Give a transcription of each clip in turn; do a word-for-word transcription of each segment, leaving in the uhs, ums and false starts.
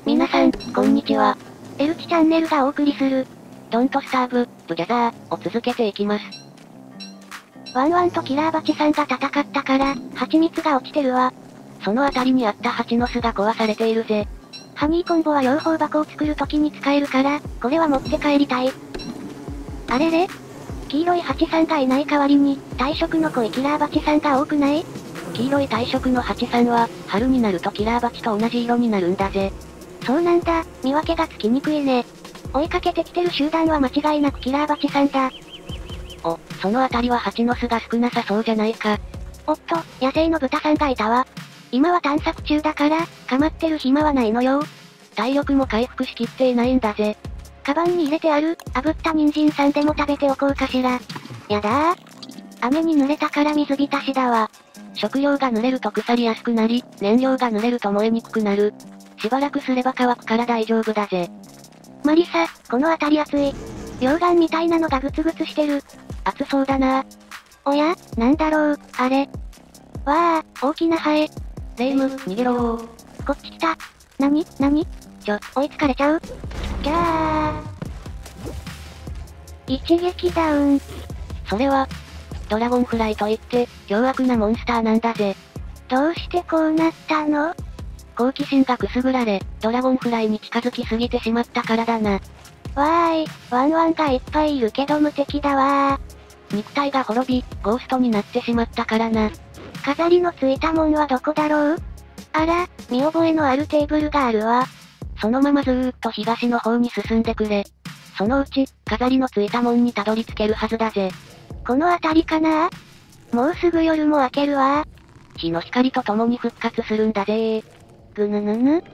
皆さん、こんにちは。 エルチチャンネルがお送りする、 ドントスターブ、ブギャザー、を続けていきます。 ワンワンとキラーバチさんが戦ったから、蜂蜜が落ちてるわ。 そのあたりにあった蜂の巣が壊されているぜ。 ハニーコンボは養蜂箱を作るときに使えるから、これは持って帰りたい。あれれ黄色い蜂さんがいない代わりに、体色の濃いキラーバチさんが多くない？ 黄色い体色の蜂さんは、春になるとキラーバチと同じ色になるんだぜ。 そうなんだ、見分けがつきにくいね。追いかけてきてる集団は間違いなくキラーバチさんだ。 お、そのあたりは蜂の巣が少なさそうじゃないか。 おっと、野生の豚さんがいたわ。今は探索中だから、構ってる暇はないのよ。 体力も回復しきっていないんだぜ。 カバンに入れてある、炙った人参さんでも食べておこうかしら。やだー。雨に濡れたから水浸しだわ。 食料が濡れると腐りやすくなり、燃料が濡れると燃えにくくなる。しばらくすれば乾くから大丈夫だぜ。 マリサ、この辺り暑い。溶岩みたいなのがグツグツしてる。 暑そうだな。 おや、なんだろう、あれ。わあ、大きなハエ。 レイム、逃げろー。 こっち来た。なに、なに？ちょ、追いつかれちゃう？キャー。一撃ダウン。 それは、ドラゴンフライといって、凶悪なモンスターなんだぜ。 どうしてこうなったの？ 好奇心がくすぐられ、ドラゴンフライに近づきすぎてしまったからだな。 わーい、ワンワンがいっぱいいるけど無敵だわー。 肉体が滅び、ゴーストになってしまったからな。 飾りのついたもんはどこだろう？あら、見覚えのあるテーブルがあるわ。 そのままずーっと東の方に進んでくれ。そのうち、飾りのついたもんにたどり着けるはずだぜ。 この辺りかな？もうすぐ夜も明けるわ。 日の光と共に復活するんだぜー。 ぐぬぬぬ。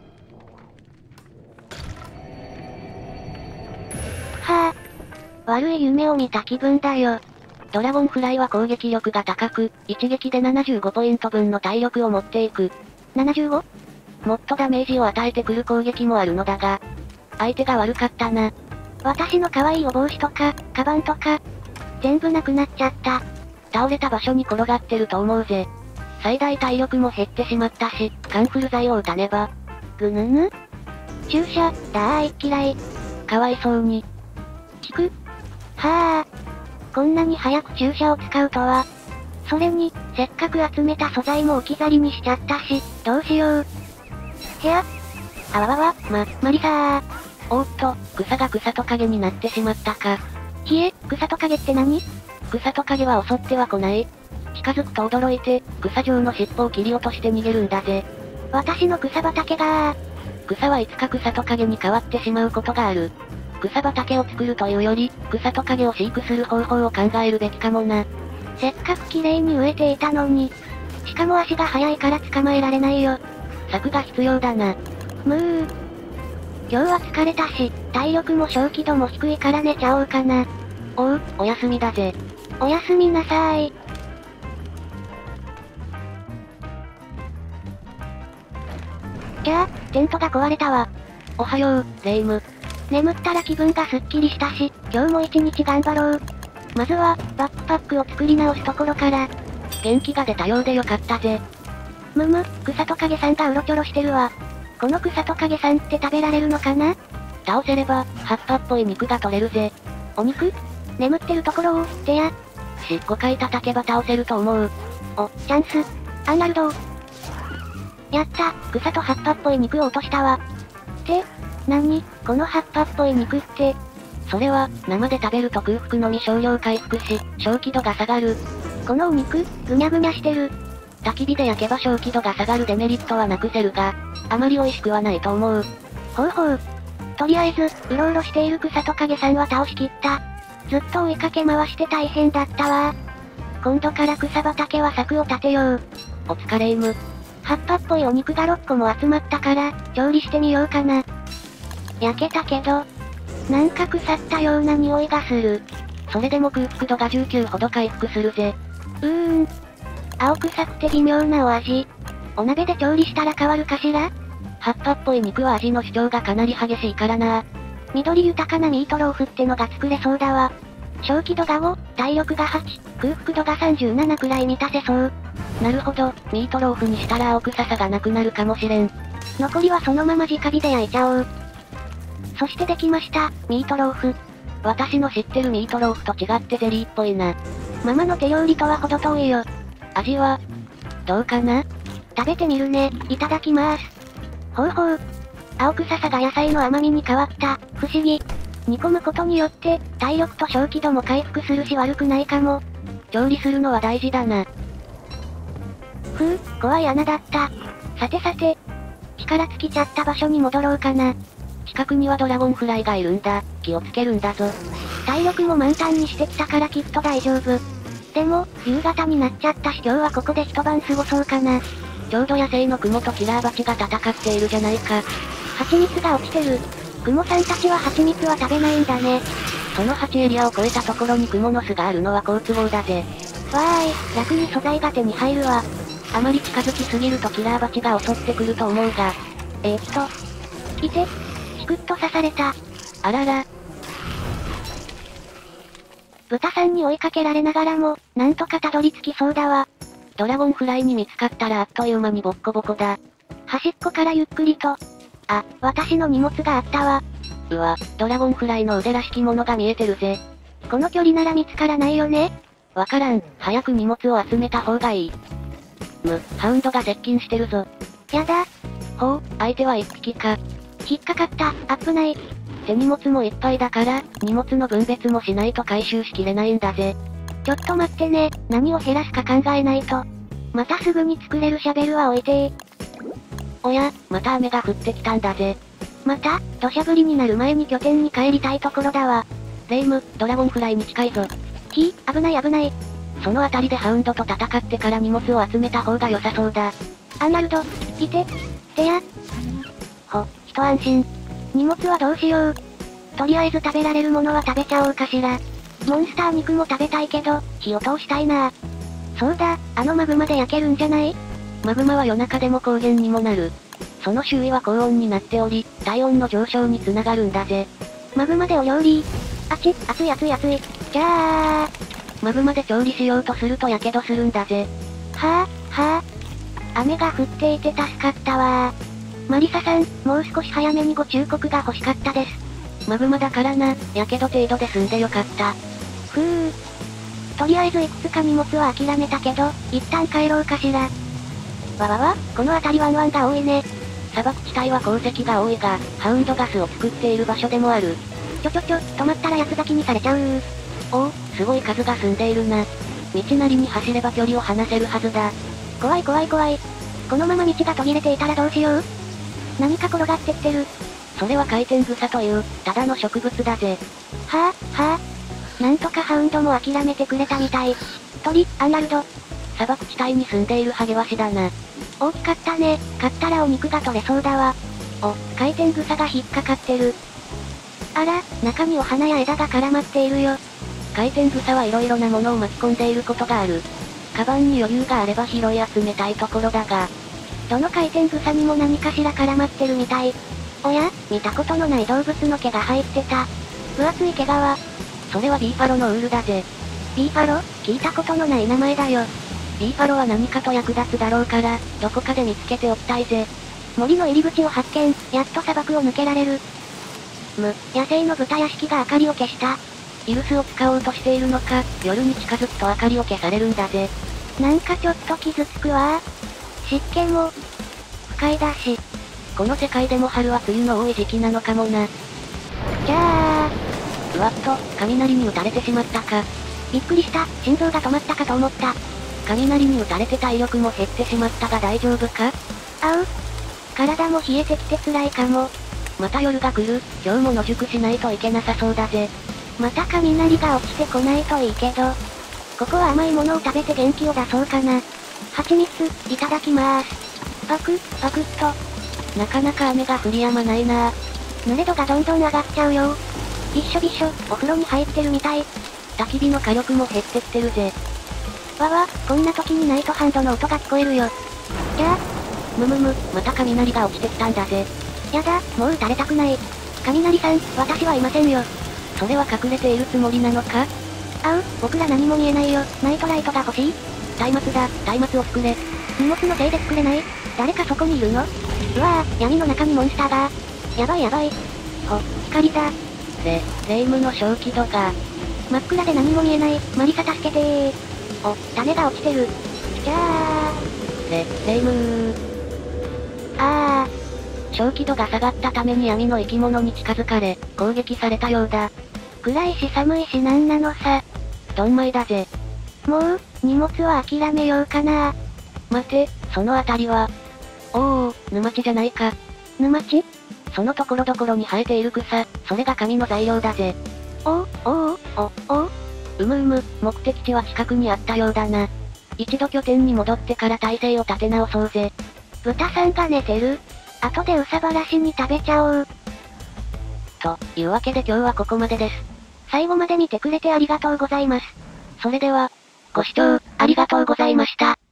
はぁ、あ。悪い夢を見た気分だよ。 ドラゴンフライは攻撃力が高く、一撃でななじゅうごポイント分の体力を持っていく。 ななじゅうご？ もっとダメージを与えてくる攻撃もあるのだが、相手が悪かったな。 私の可愛いお帽子とか、カバンとか、全部なくなっちゃった。 倒れた場所に転がってると思うぜ。最大体力も減ってしまったし、カンフル剤を打たねば。 ぐぬぬ？注射、だーい嫌い。 かわいそうに。 効く？はぁ。こんなに早く注射を使うとは。それに、せっかく集めた素材も置き去りにしちゃったし、どうしよう。部屋？あわわわ、ま、マリサー。 おーっと、草が草トカゲになってしまったか。 ひえ、草トカゲって何？ 草トカゲは襲っては来ない。近づくと驚いて、草状の尻尾を切り落として逃げるんだぜ。 私の草畑がー。 草はいつか草トカゲに変わってしまうことがある。草畑を作るというより、草トカゲを飼育する方法を考えるべきかもな。 せっかく綺麗に植えていたのに。しかも足が速いから捕まえられないよ。 策が必要だな。 むー。今日は疲れたし、体力も小気度も低いから寝ちゃおうかな。 おう、おやすみだぜ。 おやすみなさーい。キャー、テントが壊れたわ。 おはよう、レイム。 眠ったら気分がすっきりしたし、今日も一日頑張ろう。まずは、バックパックを作り直すところから。 元気が出たようでよかったぜ。 むむ、草トカゲさんがうろちょろしてるわ。この草トカゲさんって食べられるのかな？ 倒せれば、葉っぱっぽい肉が取れるぜ。 お肉？眠ってるところを、てや。 し、ごかい叩けば倒せると思う。 お、チャンス。アンナルド。やった、草と葉っぱっぽい肉を落としたわ。って、なに、この葉っぱっぽい肉って。 それは、生で食べると空腹のみ少量回復し、小気度が下がる。 このお肉、ぐにゃぐにゃしてる。 焚き火で焼けば小気度が下がるデメリットはなくせるが、あまり美味しくはないと思う。 ほうほう。とりあえず、うろうろしている草トカゲさんは倒しきった。ずっと追いかけ回して大変だったわ。今度から草畑は柵を立てよう。 お疲れイム。 葉っぱっぽいお肉がろっこも集まったから、調理してみようかな。焼けたけど、なんか腐ったような匂いがする。 それでも空腹度がじゅうきゅうほど回復するぜ。 うーん。青臭くて微妙なお味。お鍋で調理したら変わるかしら？ 葉っぱっぽい肉は味の主張がかなり激しいからな。 緑豊かなミートローフってのが作れそうだわ。小気度がご、体力がはち、空腹度がさんじゅうななくらい満たせそう。 なるほど、ミートローフにしたら青臭さがなくなるかもしれん。 残りはそのまま直火で焼いちゃおう。そしてできました、ミートローフ。 私の知ってるミートローフと違ってゼリーっぽいな。 ママの手料理とは程遠いよ。 味は、どうかな？ 食べてみるね、いただきまーす。ほうほう。青臭さが野菜の甘みに変わった、不思議。煮込むことによって、体力と消気度も回復するし悪くないかも。 調理するのは大事だな。 ふう、怖い穴だった。さてさて、力尽きちゃった場所に戻ろうかな。 近くにはドラゴンフライがいるんだ。気をつけるんだぞ。 体力も満タンにしてきたからきっと大丈夫。でも、夕方になっちゃったし今日はここで一晩過ごそうかな。 ちょうど野生のクモとキラーバチが戦っているじゃないか。 蜂蜜が落ちてる。クモさんたちは蜂蜜は食べないんだね。 その蜂エリアを越えたところにクモの巣があるのは好都合だぜ。 わーい、楽に素材が手に入るわ。 あまり近づきすぎるとキラーバチが襲ってくると思うが。 えー、っと。いて。チクッと刺された。 あらら。 豚さんに追いかけられながらも、なんとかたどり着きそうだわ。 ドラゴンフライに見つかったらあっという間にボッコボコだ。 端っこからゆっくりと。あ、私の荷物があったわ。 うわ、ドラゴンフライの腕らしきものが見えてるぜ。 この距離なら見つからないよね？ わからん、早く荷物を集めた方がいい。む、ハウンドが接近してるぞ。 やだ。 ほう、相手は一匹か。 引っかかった、危ない。 手荷物もいっぱいだから、荷物の分別もしないと回収しきれないんだぜ。 ちょっと待ってね、何を減らすか考えないと。またすぐに作れるシャベルは置いてー。 おや、また雨が降ってきたんだぜ。 また、土砂降りになる前に拠点に帰りたいところだわ。 レイム、ドラゴンフライに近いぞ。 ひー、危ない危ない。 そのあたりでハウンドと戦ってから荷物を集めた方が良さそうだ。 アーナルド、いて、てや。ほ、一安心。荷物はどうしよう。とりあえず食べられるものは食べちゃおうかしら。モンスター肉も食べたいけど、火を通したいな。そうだ、あのマグマで焼けるんじゃない？ マグマは夜中でも光源にもなる。その周囲は高温になっており、体温の上昇につながるんだぜ。 マグマでお料理。あち、熱い熱い熱い。じゃあ。 マグマで調理しようとすると火傷するんだぜ。 はぁ、はぁ。雨が降っていて助かったわー。マリサさん、もう少し早めにご忠告が欲しかったです。 マグマだからな、火傷程度で済んでよかった。 ふぅ。とりあえずいくつか荷物は諦めたけど、一旦帰ろうかしら。わわわ、この辺りワンワンが多いね。 砂漠地帯は鉱石が多いが、ハウンドガスを作っている場所でもある。 ちょちょちょ、止まったら八つ咲きにされちゃうー。 おお、すごい数が住んでいるな。道なりに走れば距離を離せるはずだ。 怖い怖い怖い。このまま道が途切れていたらどうしよう。何か転がってきてる。 それは回転草という、ただの植物だぜ。 はぁ、はぁ。なんとかハウンドも諦めてくれたみたい。鳥、アーナルド。 砂漠地帯に住んでいるハゲワシだな。 大きかったね。買ったらお肉が取れそうだわ。お、回転草が引っかかってる。あら、中にお花や枝が絡まっているよ。 回転草は色々なものを巻き込んでいることがある。カバンに余裕があれば拾い集めたいところだが。 どの回転草にも何かしら絡まってるみたい。おや、見たことのない動物の毛が入ってた。分厚い毛皮。 それはビーファロのウールだぜ。 ビーファロ？聞いたことのない名前だよ。 ビーファロは何かと役立つだろうから、どこかで見つけておきたいぜ。 森の入り口を発見、やっと砂漠を抜けられる。む、野生の豚屋敷が明かりを消した。 イルスを使おうとしているのか、夜に近づくと明かりを消されるんだぜ。 なんかちょっと傷つくわ。湿気も、不快だし。 この世界でも春は梅雨の多い時期なのかもな。 じゃあ、 うわっと、雷に打たれてしまったか。 びっくりした、心臓が止まったかと思った。 雷に打たれて体力も減ってしまったが大丈夫か？ あう。体も冷えてきて辛いかも。 また夜が来る、今日も野宿しないといけなさそうだぜ。 また雷が落ちてこないといいけど。ここは甘いものを食べて元気を出そうかな。蜂蜜、いただきまーす。パク、パクッと。 なかなか雨が降り止まないなぁ。 濡れ度がどんどん上がっちゃうよ。びっしょびっしょ、お風呂に入ってるみたい。 焚き火の火力も減ってきてるぜ。 わわ、こんな時にナイトハンドの音が聞こえるよ。じゃあ、 むむむ、また雷が落ちてきたんだぜ。 やだ、もう撃たれたくない。雷さん、私はいませんよ。 それは隠れているつもりなのか？ あう、僕ら何も見えないよ。ナイトライトが欲しい？ 松明だ、松明を作れ。 荷物のせいで作れない？誰かそこにいるの？ うわぁ、闇の中にモンスターが。やばいやばい。ほ、光だ。 レ、レイムの正気度が。 真っ暗で何も見えない。マリサ助けてー。お、種が落ちてる。じゃー。 レ、レイムー。 あー。正気度が下がったために闇の生き物に近づかれ、攻撃されたようだ。 暗いし寒いしなんなのさ。 ドンマイだぜ。 もう、荷物は諦めようかな。 待て、そのあたりは。おお、沼地じゃないか。 沼地？ そのところどころに生えている草、それが紙の材料だぜ。 おお、おお、お、おうむうむ、目的地は近くにあったようだな。一度拠点に戻ってから体勢を立て直そうぜ。 豚さんが寝てる。後でうさばらしに食べちゃおう。 というわけで今日はここまでです。 最後まで見てくれてありがとうございます。 それでは、ご視聴、ありがとうございました。